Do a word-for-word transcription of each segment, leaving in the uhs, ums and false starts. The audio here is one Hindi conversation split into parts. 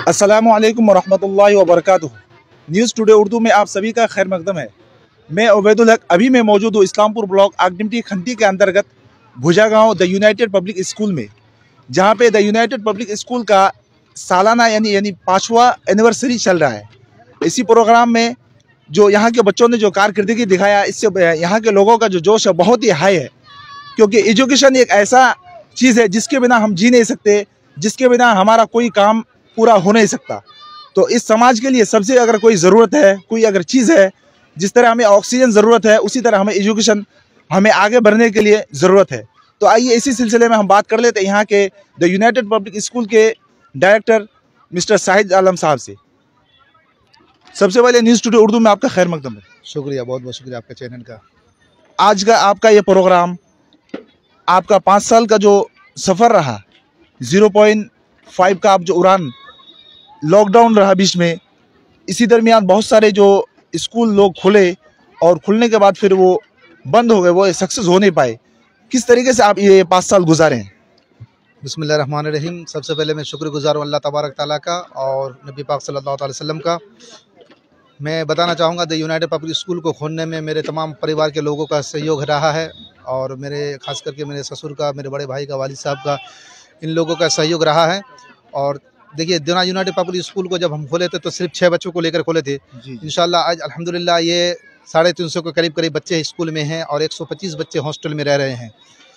अस्सलामु अलैकुम वरहमतुल्लाहि वबरकातुहू। न्यूज़ टुडे उर्दू में आप सभी का खैर मकदम है। मैं उबैदुल हक अभी मैं मौजूद हूँ इस्लामपुर ब्लॉक आगडिमटी खंती के अंतर्गत भुजा गाँव द यूनाइटेड पब्लिक स्कूल में, जहाँ पे द यूनाइटेड पब्लिक स्कूल का सालाना यानी यानी पाँचवा एनिवर्सरी चल रहा है। इसी प्रोग्राम में जो यहाँ के बच्चों ने जो कारकर्दगी दिखाया, इससे यहाँ के लोगों का जो जोश है बहुत ही हाई है, क्योंकि एजुकेशन एक ऐसा चीज़ है जिसके बिना हम जी नहीं सकते, जिसके बिना हमारा कोई काम पूरा हो नहीं सकता। तो इस समाज के लिए सबसे अगर कोई ज़रूरत है, कोई अगर चीज़ है, जिस तरह हमें ऑक्सीजन ज़रूरत है, उसी तरह हमें एजुकेशन हमें आगे बढ़ने के लिए ज़रूरत है। तो आइए इसी सिलसिले में हम बात कर लेते हैं यहाँ के द यूनाइटेड पब्लिक स्कूल के डायरेक्टर मिस्टर शाहिद आलम साहब से। सबसे पहले न्यूज़ टुडे उर्दू में आपका खैर मकदम है। शुक्रिया, बहुत बहुत शुक्रिया आपके चैनल का। आज का आपका ये प्रोग्राम, आपका पाँच साल का जो सफ़र रहा, ज़ीरो पॉइंट फाइव का आप जो उड़ान, लॉकडाउन रहा बीच में, इसी दरमियान बहुत सारे जो स्कूल लोग खुले और खुलने के बाद फिर वो बंद हो गए, वो सक्सेस हो नहीं पाए। किस तरीके से आप ये पाँच साल गुजारे हैं? बिस्मिल्लाहिर्रहमानिर्रहीम। सबसे पहले मैं शुक्रगुजार हूँ अल्लाह तबारक ताला का और नबी पाक सल्लल्लाहु अलैहि वसल्लम का। मैं बताना चाहूँगा द यूनाइटेड पब्लिक स्कूल को खोलने में मेरे तमाम परिवार के लोगों का सहयोग रहा है, और मेरे ख़ास करके मेरे ससुर का, मेरे बड़े भाई का, वालिद साहब का, इन लोगों का सहयोग रहा है। और देखिए, दिना यूनाइटेड पब्लिक स्कूल को जब हम खोले थे तो सिर्फ छः बच्चों को लेकर खोले थे। इंशाल्लाह आज अल्हम्दुलिल्लाह ये साढ़े तीन सौ के करीब करीब बच्चे स्कूल में हैं और एक सौ पच्चीस बच्चे हॉस्टल में रह रहे हैं।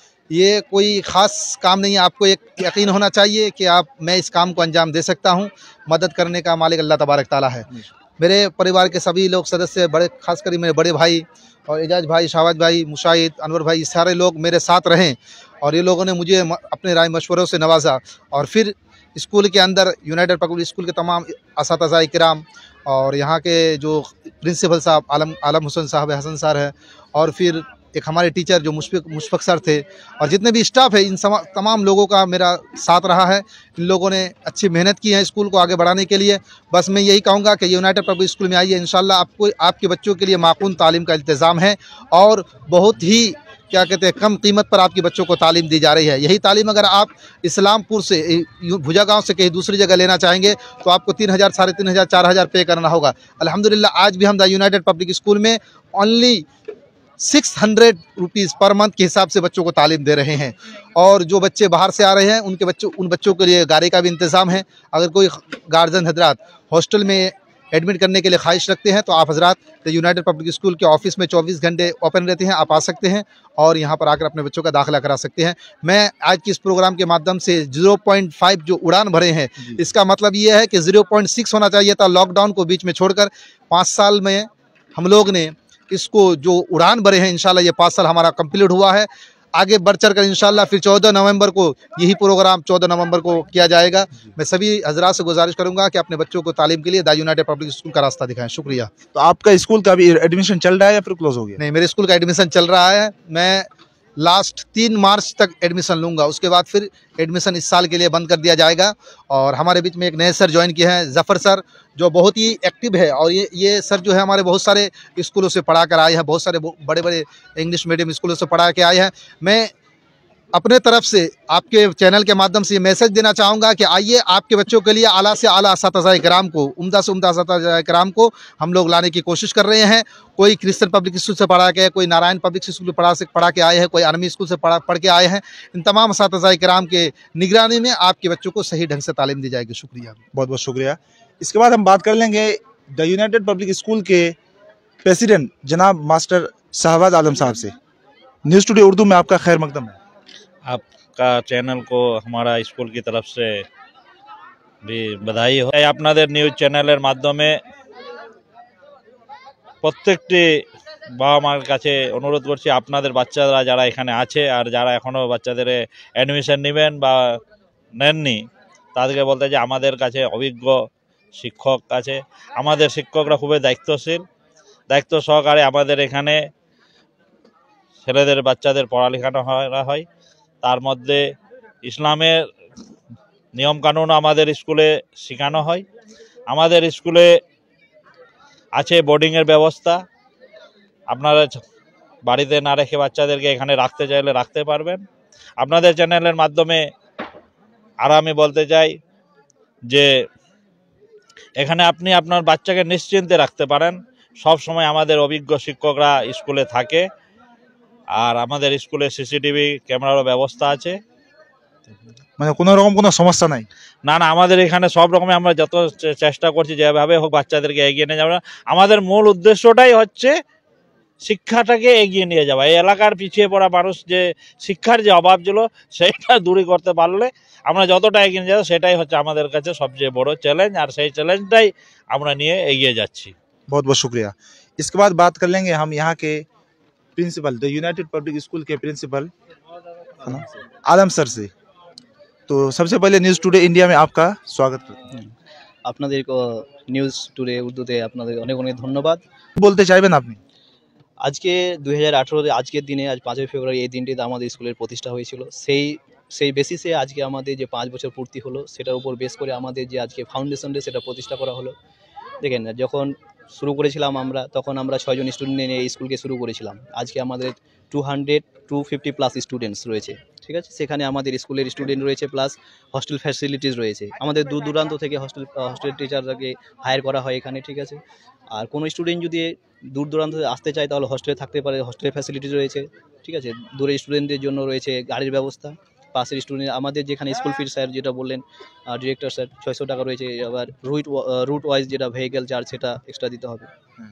ये कोई ख़ास काम नहीं है, आपको एक यकीन होना चाहिए कि आप मैं इस काम को अंजाम दे सकता हूँ। मदद करने का मालिक अल्लाह तबारक ताला है। मेरे परिवार के सभी लोग सदस्य, बड़े खासकर मेरे बड़े भाई और एजाज भाई, शाहबाज भाई, मुशाहिद, अनवर भाई, सारे लोग मेरे साथ रहें और ये लोगों ने मुझे अपने राय मशवरों से नवाजा। और फिर स्कूल के अंदर यूनाइटेड पब्लिक स्कूल के तमाम असातिज़ा किराम और यहाँ के जो प्रिंसिपल साहब आलम आलम हुसैन साहब हसन सर है, और फिर एक हमारे टीचर जो मुशफिक मुशफिक सर थे, और जितने भी स्टाफ है, इन तमाम लोगों का मेरा साथ रहा है। इन लोगों ने अच्छी मेहनत की है स्कूल को आगे बढ़ाने के लिए। बस मैं यही कहूँगा कि यूनाइटेड पब्लिक स्कूल में आइए, इंशाल्लाह आपको आपके बच्चों के लिए माकूल तालीम का इंतज़ाम है और बहुत ही क्या कहते हैं कम कीमत पर आपके बच्चों को तालीम दी जा रही है। यही तालीम अगर आप इस्लामपुर से, भुजा गाँव से कहीं दूसरी जगह लेना चाहेंगे तो आपको तीन हज़ार साढ़े तीन हज़ार चार हज़ार पे करना होगा। अल्हम्दुलिल्लाह आज भी हम द यूनाइटेड पब्लिक स्कूल में only six hundred rupees per month के हिसाब से बच्चों को तालीम दे रहे हैं। और जो बच्चे बाहर से आ रहे हैं उनके बच्चों उन बच्चों के लिए गाड़ी का भी इंतज़ाम है। अगर कोई गार्जियन हजरात हॉस्टल में एडमिट करने के लिए ख्वाहिश रखते हैं तो आप हजरात द यूनाइटेड पब्लिक स्कूल के ऑफिस में चौबीस घंटे ओपन रहते हैं, आप आ सकते हैं और यहाँ पर आकर अपने बच्चों का दाखिला करा सकते हैं। मैं आज की इस प्रोग्राम के माध्यम से ज़ीरो पॉइंट फाइव जो उड़ान भरे हैं, इसका मतलब ये है कि ज़ीरो पॉइंट सिक्स होना चाहिए था। लॉकडाउन को बीच में छोड़कर पाँच साल में हम लोग ने इसको जो उड़ान भरे हैं, इंशाल्लाह ये पाँच साल हमारा कंप्लीट हुआ है। आगे बढ़ चढ़ कर इंशाल्लाह फिर चौदह नवंबर को यही प्रोग्राम चौदह नवंबर को किया जाएगा। मैं सभी हजरात से गुजारिश करूंगा कि अपने बच्चों को तालीम के लिए द यूनाइटेड पब्लिक स्कूल का रास्ता दिखाएं। शुक्रिया। तो आपका स्कूल का भी एडमिशन चल रहा है या फिर क्लोज हो गया? नहीं, मेरे स्कूल का एडमिशन चल रहा है। मैं लास्ट तीन मार्च तक एडमिशन लूँगा, उसके बाद फिर एडमिशन इस साल के लिए बंद कर दिया जाएगा। और हमारे बीच में एक नए सर ज्वाइन किए हैं, जफ़र सर, जो बहुत ही एक्टिव है। और ये ये सर जो है हमारे बहुत सारे स्कूलों से पढ़ा कर आए हैं, बहुत सारे बड़े बड़े इंग्लिश मीडियम स्कूलों से पढ़ा के आए हैं। मैं अपने तरफ से आपके चैनल के माध्यम से ये मैसेज देना चाहूँगा कि आइए आपके बच्चों के लिए आला से आला असातिज़ा किराम को, उम्दा से उम्दा असातिज़ा किराम को हम लोग लाने की कोशिश कर रहे हैं। कोई क्रिश्चियन पब्लिक स्कूल से पढ़ा के, कोई नारायण पब्लिक स्कूल से पढ़ा से पढ़ा के आए हैं, कोई आर्मी स्कूल से पढ़ा पढ़ के आए हैं। इन तमाम असातिज़ा किराम के निगरानी में आपके बच्चों को सही ढंग से तालीम दी जाएगी। शुक्रिया, बहुत बहुत शुक्रिया। इसके बाद हम बात कर लेंगे द यूनाइटेड पब्लिक स्कूल के प्रेसिडेंट जनाब मास्टर शाहबाज आलम साहब से। न्यूज़ टुडे उर्दू में आपका खैर मकदम है। आपका चैनल को हमारा स्कूल की तरफ से भी बधाई हो। আপনাদের নিউজ চ্যানেলের মাধ্যমে প্রত্যেকটি বাবা মার কাছে অনুরোধ করছি, আপনাদের বাচ্চারা যারা এখানে আছে আর যারা এখনও বাচ্চাদের অ্যাডমিশন নেবেন বা নেননি, তাদেরকে বলতে যে আমাদের কাছে অভিজ্ঞ শিক্ষক আছে। আমাদের শিক্ষকরা খুবই দায়িত্বশীল, দায়িত্ব সহকারে আমাদের এখানে ছেলেদের বাচ্চাদের পড়ালেখানো করা হয়। তার মধ্যে ইসলামের নিয়মকানুন আমাদের স্কুলে শেখানো হয়। আমাদের স্কুলে আছে বোর্ডিংয়ের ব্যবস্থা। আপনারা বাড়িতে না রেখে বাচ্চাদেরকে এখানে রাখতে চাইলে রাখতে পারবেন। আপনাদের চ্যানেলের মাধ্যমে আর আমি বলতে চাই যে এখানে আপনি আপনার বাচ্চাকে নিশ্চিন্তে রাখতে পারেন। সব সময় আমাদের অভিজ্ঞ শিক্ষকরা স্কুলে থাকে, আর আমাদের স্কুলে সিসিটিভি ক্যামেরারও ব্যবস্থা আছে। মানে কোনো রকম কোনো সমস্যা নাই? না না, আমাদের এখানে সব রকমের আমরা যত চে- চেষ্টা করছি যেভাবে হোক বাচ্চাদেরকে এগিয়ে নিয়ে যাবো। আমাদের মূল উদ্দেশ্যটাই হচ্ছে শিক্ষাটাকে এগিয়ে নিয়ে যাওয়া। এই এলাকার পিছিয়ে পড়া মানুষ যে শিক্ষার যে অভাব ছিল সেইটা দূরী করতে পারলে আমরা যতটা এগিয়ে নিয়ে যাবো সেটাই হচ্ছে আমাদের কাছে সবচেয়ে বড় চ্যালেঞ্জ, আর সেই চ্যালেঞ্জটাই আমরা নিয়ে এগিয়ে যাচ্ছি। बहुत बहुत शुक्रिया। इसके बाद बात कर लेंगे हम यहाँ के principal, the United Public School के प्रिंसिपल आलम सर से। तो सबसे पहले न्यूज़ टुडे इंडिया में आपका स्वागत करते हैं। আপনাদের নিউজ টুডে উর্দুতে আপনাদের অনেক অনেক ধন্যবাদ। বলতে চাইবেন আপনি? আজকে দুই হাজার আঠেরোতে আজকের দিনে, আজ পাঁচই ফেব্রুয়ারি, এই দিনটিতে আমাদের স্কুলের প্রতিষ্ঠা হয়েছিল। সেই সেই বেসিসে আজকে আমাদের যে পাঁচ বছর পূর্তি হলো সেটার উপর বেস করে আমাদের যে আজকে ফাউন্ডেশন ডে সেটা প্রতিষ্ঠা করা হলো। দেখেন, যখন শুরু করেছিলাম আমরা, তখন আমরা ছয়জন স্টুডেন্ট নিয়ে এই স্কুলকে শুরু করেছিলাম। আজকে আমাদের two hundred to fifty plus students রয়েছে, ঠিক আছে। সেখানে আমাদের স্কুলের স্টুডেন্ট রয়েছে, প্লাস হস্টেল ফ্যাসিলিটিস রয়েছে। আমাদের দূর দূরান্ত থেকে হস্টেল হস্টেল টিচারকে হায়ার করা হয় এখানে, ঠিক আছে। আর কোনো স্টুডেন্ট যদি দূর দূরান্ত আসতে চায় তাহলে হস্টেলে থাকতে পারে, হস্টেলের ফ্যাসিলিটিস রয়েছে, ঠিক আছে। দূরের স্টুডেন্টদের জন্য রয়েছে গাড়ির ব্যবস্থা। পাশের স্টুডেন্ট আমাদের যেখানে স্কুল ফিস স্যার যেটা বললেন ডিরেক্টর স্যার, ছয়শো টাকা রয়েছে। আবার রুট রুট ওয়াইজ যেটা ভেহিক্যাল চার্জ সেটা এক্সট্রা দিতে হবে,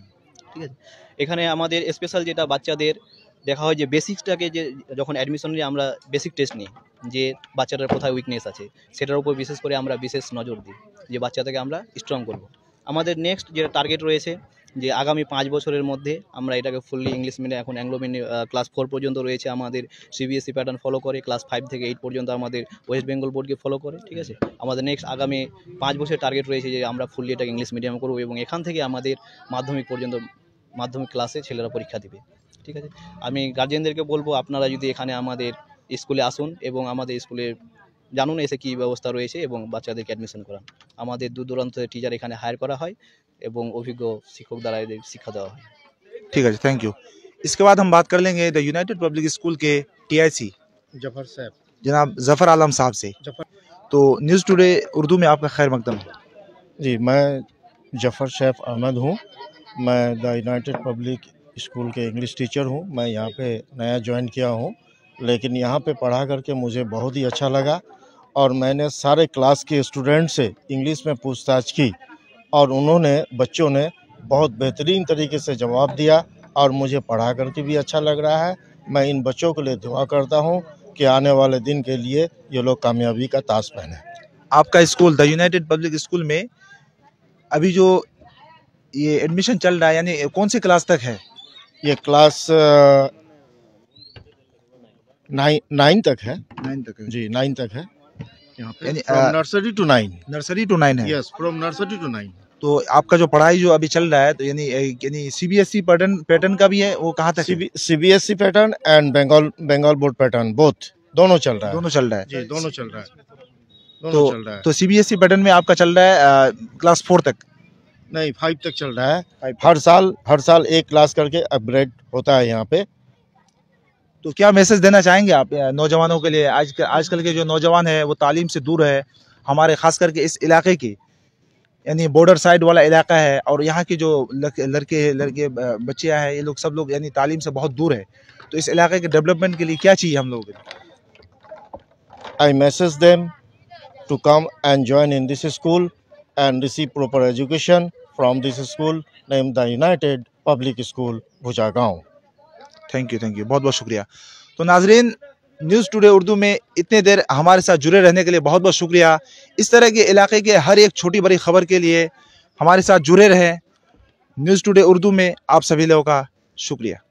ঠিক আছে। এখানে আমাদের স্পেশাল যেটা বাচ্চাদের দেখা হয় যে বেসিক্সটাকে, যে যখন অ্যাডমিশন নিয়ে আমরা বেসিক টেস্ট নিই যে বাচ্চাটার কোথায় উইকনেস আছে সেটার উপর বিশেষ করে আমরা বিশেষ নজর দিই যে বাচ্চাটাকে আমরা স্ট্রং করব। আমাদের নেক্সট যেটা টার্গেট রয়েছে যে আগামী পাঁচ বছরের মধ্যে আমরা এটাকে ফুললি ইংলিশ মিডিয়াম, এখন অ্যাংলো মিডিয়াম ক্লাস ফোর পর্যন্ত রয়েছে আমাদের সিবিএসসি প্যাটার্ন ফলো করে, ক্লাস ফাইভ থেকে এইট পর্যন্ত আমাদের ওয়েস্ট বেঙ্গল বোর্ডকে ফলো করে, ঠিক আছে। আমাদের নেক্সট আগামী পাঁচ বছরের টার্গেট রয়েছে যে আমরা ফুললি এটাকে ইংলিশ মিডিয়াম করবো এবং এখান থেকে আমাদের মাধ্যমিক পর্যন্ত মাধ্যমিক ক্লাসে ছেলেরা পরীক্ষা দিবে, ঠিক আছে। আমি গার্জিয়ানদেরকে বলবো আপনারা যদি এখানে আমাদের স্কুলে আসুন এবং আমাদের স্কুলে জানুন এসে কী ব্যবস্থা রয়েছে এবং বাচ্চাদেরকে অ্যাডমিশন করান। আমাদের দূর দূরান্ত টিচার এখানে হায়ার করা হয় এবং অভিজ্ঞ শিক্ষক দ্বারা এদের শিক্ষা দেওয়া হয়। ठीक है जी, थैंक यू। इसके बाद हम बात कर लेंगे द यूनाइटेड पब्लिक स्कूल के टीआईसी जफर साहब जनाब जफर आलम साहब से। जफर तो न्यूज़ टुडे उर्दू में आपका खैर मकदम है। जी, मैं जफ़र सैफ अहमद हूँ। मैं द यूनाइटेड पब्लिक स्कूल के इंग्लिश टीचर हूँ। मैं यहाँ पे नया ज्वाइन किया हूँ, लेकिन यहाँ पे पढ़ा करके मुझे बहुत ही अच्छा लगा और मैंने सारे क्लास के स्टूडेंट से इंग्लिश में पूछताछ की और उन्होंने बच्चों ने बहुत बेहतरीन तरीके से जवाब दिया और मुझे पढ़ा करके भी अच्छा लग रहा है। मैं इन बच्चों के लिए दुआ करता हूँ कि आने वाले दिन के लिए ये लोग कामयाबी का ताज पहने। आपका school the United Public School में अभी जो ये एडमिशन चल रहा है, यानी कौन से क्लास तक है? ये क्लास नाइन नाइन तक है। नाइन तक है जी, नाइन तक है यहाँ पे, यानी, from uh, nursery to nine. Nursery to nine है। Yes, from nursery to nine. तो आपका जो पढ़ाई जो अभी चल रहा है, तो यानी यानी सीबीएसई पैटर्न पैटर्न का भी है, वो कहाँ तक है? CBSE pattern and Bengal Bengal board pattern, both दोनों चल रहा है। दोनों चल रहा है जी, दोनों चल रहा है, दोनों तो चल रहा है। तो सीबीएसई पैटर्न में आपका चल रहा है क्लास फोर तक? नहीं, फाइव तक चल रहा है। हर साल हर साल एक क्लास करके अपग्रेड होता है यहाँ पे। तो क्या मैसेज देना चाहेंगे आप अ, नौजवानों के लिए? आज आजकल के जो नौजवान है वो तालीम से दूर है, हमारे खास करके इस इलाके की, यानी बॉर्डर साइड वाला इलाका है, और यहाँ के जो लड़के लड़के बच्चियाँ हैं, ये लोग सब लोग यानी तालीम से बहुत दूर है। तो इस इलाके के डेवलपमेंट के लिए क्या चाहिए हम लोगों को? I message them to come and join in this school and receive proper education from this school named the United Public School Bhujagaon. Thank you thank you बहुत बहुत शुक्रिया। तो नाजरीन, न्यूज़ टुडे उर्दू में इतने देर हमारे साथ जुड़े रहने के लिए बहुत बहुत शुक्रिया। इस तरह के इलाके के हर एक छोटी बड़ी खबर के लिए हमारे साथ जुड़े रहें। न्यूज़ टुडे उर्दू में आप सभी लोगों का शुक्रिया।